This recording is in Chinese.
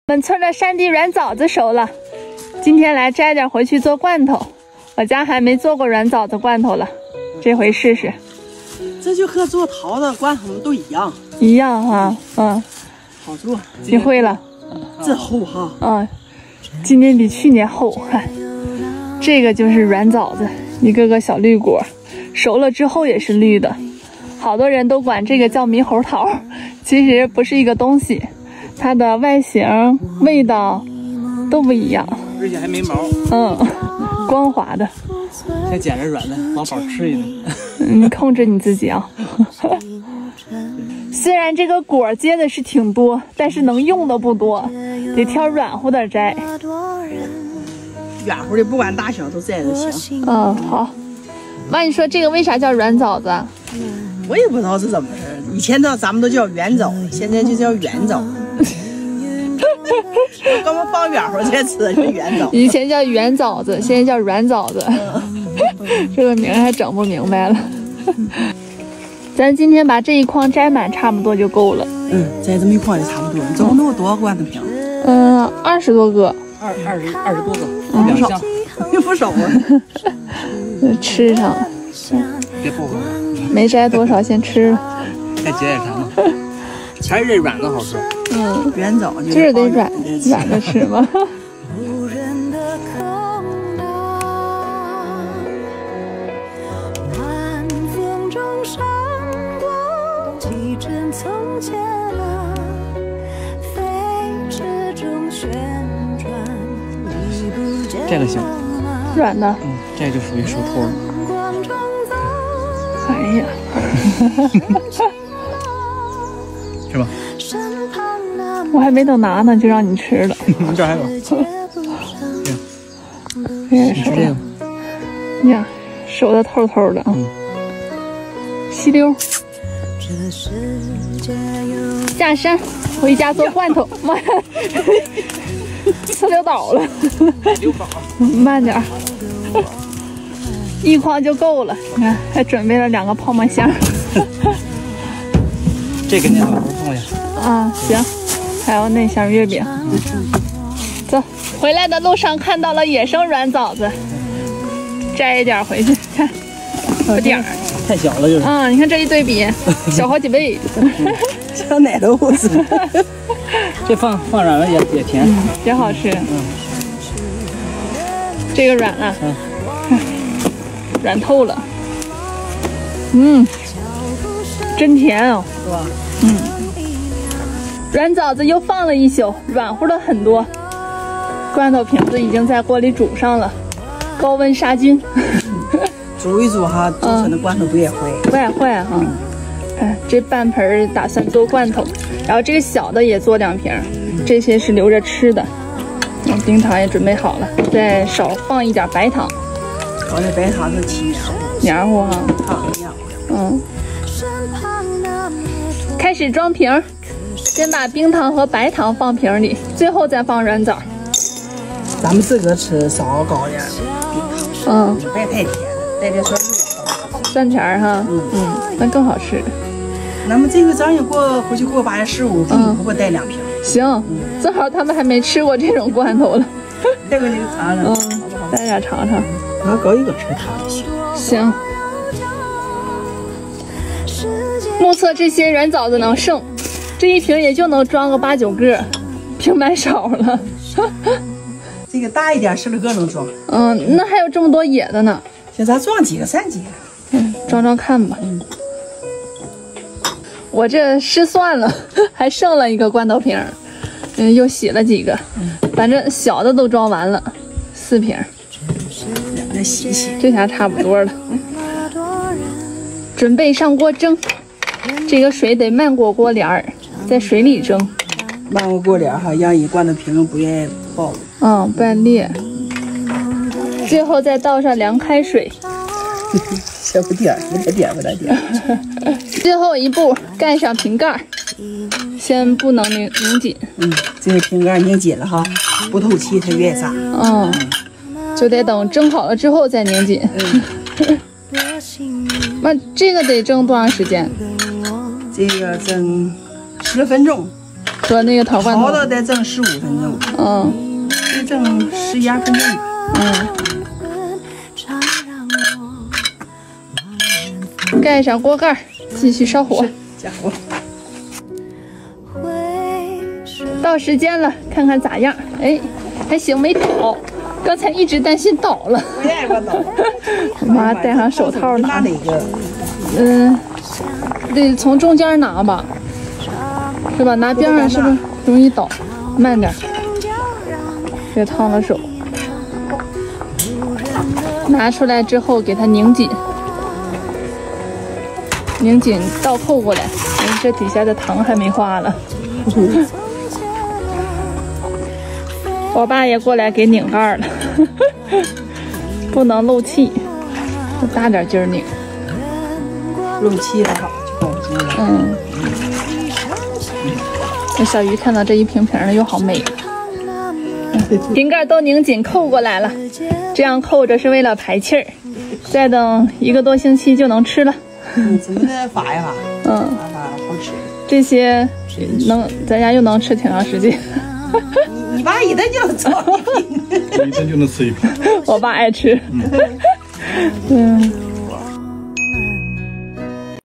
我们村的山地软枣子熟了，今天来摘点回去做罐头。我家还没做过软枣子罐头了，这回试试。 这就和做桃子罐头都一样。 一样哈，嗯， 好做。 你会了。 这厚哈。 嗯，今年比去年厚。看，这个就是软枣子，一个个小绿果，熟了之后也是绿的。好多人都管这个叫猕猴桃，其实不是一个东西，它的外形、味道都不一样， 而且还没毛。 光滑的。 先捡着软的，往饱吃一顿。 你控制你自己啊。虽然这个果结的是挺多，但是能用的不多，得挑软乎的摘。 软乎的不管大小都摘就行。 好。妈，你说这个为啥叫软枣子啊？ 我也不知道是怎么回事，以前咱们都叫圆枣，现在就叫圆枣。刚刚放圆乎再吃就圆枣。 以前叫圆枣子，现在叫软枣子。这个名还整不明白了。咱今天把这一筐摘满，差不多就够了。 摘这么一筐就差不多。总共多少罐头瓶 ？20多个。 二十多个，2箱， 不少啊。 吃上了。 别破坏。 没摘多少，先吃了。 再解馋了。还是这软的好吃。 圆枣就是得软的吃嘛。 这个行， 软的。 这就属于熟托了。 哎呀， 是吧？ 我还没等拿呢，就让你吃了。 这还有。 你吃这个。呀，熟的透透的啊。吸溜。下山回家做罐头。妈呀！呲溜倒了。慢点。一筐就够了，你看还准备了2个泡沫箱。 这个你老头放下。 行，还有那箱月饼。走，回来的路上看到了野生软枣子，摘一点回去，看，有点儿。 太小了就是。 你看这一对比，小好几倍。 像奶豆腐似的。 这放软了也甜， 也好吃。这个软了。软透了，真甜哦， 是吧？ 软枣子又放了一宿，软乎了很多。罐头瓶子已经在锅里煮上了，高温杀菌。 煮一煮哈，做成的罐头不也坏？ 不也坏哈。这半盆打算做罐头，然后这个小的也做2瓶，这些是留着吃的。冰糖也准备好了，再少放一点白糖。 放点白糖是起黏糊哈。开始装瓶，先把冰糖和白糖放瓶里，最后再放软枣。 咱们自个吃少搞点冰糖，别太甜，带点酸甜哈。那更好吃。 咱们这个咱也回去过8月15，给你婆婆带2瓶。 行，正好他们还没吃过这种罐头了。 带回去尝尝。 带点尝尝。 拿搞一个吃它就行。 行。目测这些软枣子能剩，这一瓶也就能装个8、9个，瓶蛮少了。 这个大一点10个能装。 那还有这么多野的呢。 行，咱装几个散几个。 装装看吧。我这失算了，还剩了一个罐头瓶，又洗了几个，反正小的都装完了，4瓶。 再洗洗， 这下差不多了。准备上锅蒸，这个水得漫过锅帘儿，在水里蒸。 漫过锅帘哈，让一罐头瓶不愿爆。 不然裂。最后再倒上凉开水。 小不点不太点不太点。 最后一步，盖上瓶盖，先不能拧紧。 这个瓶盖拧紧了哈，不透气它越炸。 就得等蒸好了之后再拧紧。那这个得蒸多长时间？ 这个蒸10分钟。 和那个桃罐头。 炒的得整15分钟。 嗯。 得整12分钟吧。 盖上锅盖，继续烧火。 加火。 到时间了，看看咋样？哎，还行，没倒。刚才一直担心倒了。我妈戴上手套拿。得从中间拿吧，是吧？拿边上是不是容易倒？慢点，别烫了手。拿出来之后给它拧紧，拧紧倒扣过来。这底下的糖还没化了。我爸也过来给拧盖了，不能漏气，大点劲儿拧。 漏气还好，就高兴了。 那小鱼看到这一瓶瓶的又好美。瓶盖都拧紧扣过来了，这样扣着是为了排气儿，再等1个多星期就能吃了。 怎么的发一发？好吃。 这些咱家又能吃挺长时间。 你爸一顿就能做一瓶， 一顿就能吃一瓶。 我爸爱吃。